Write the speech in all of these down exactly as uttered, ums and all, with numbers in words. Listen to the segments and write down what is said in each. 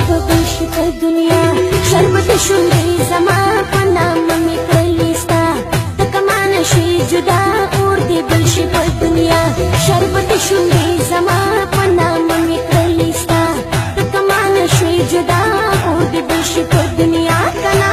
ببشي په دنیا شربت شونډې زما په نامه مې کړلې ستا ته کمانه شي جدا اور دې بل شي په دنیا شربت شونډې زما په نامه مې کړلې ستا ته کمانه شي جدا اور دې بل شي په دنیا کنا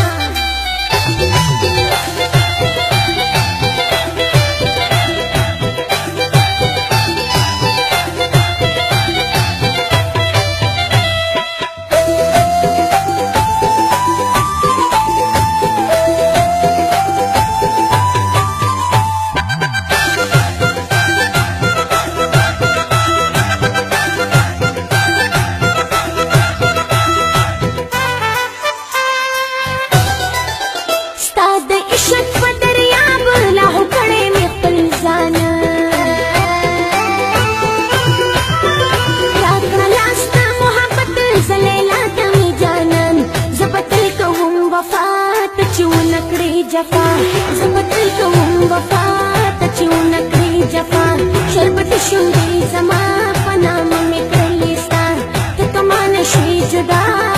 جفا زبتل کوم وفا ته چې ونکړې جفا شربت شونډې زما په نامه مې کړلې ستا ته کمانه شوې جدا